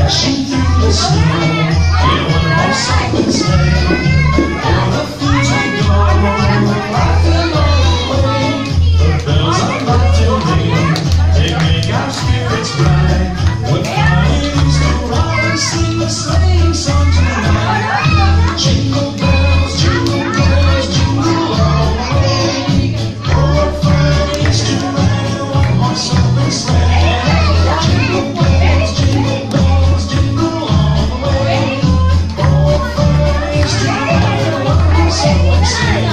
Dashing through the snow in one horse open sleigh. O'er the fields we go, laughing all the way. The bells are about to ring, they make our spirits bright. We're flying to ride and sing the sleighing song tonight. Jingle bells, jingle all the way. Oh, what fun it is to ride in one horse open sleigh. Jingle bells, jingle all the way. Oh, what fun it is to ride in one horse open sleigh.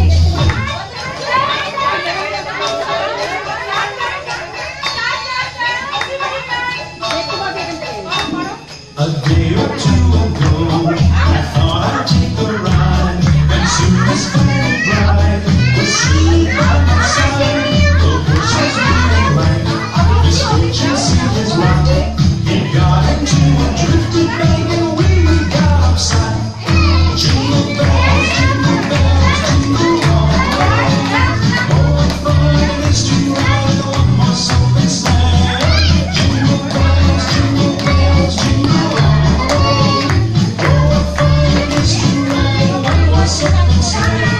A day or two ago, I thought I'd take a ride, and soon as very bright, the sea by my side, the bush was really bright, this fortune seemed his right. He got into a drifted bank and we got upside. Jingle bells, jingle all the way. Oh, what fun it is to ride in one horse open sleigh. Jingle bells, jingle all the way. Oh, what fun it is to ride in one horse open sleigh.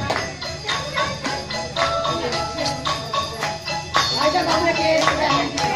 Aja, vamos aquí.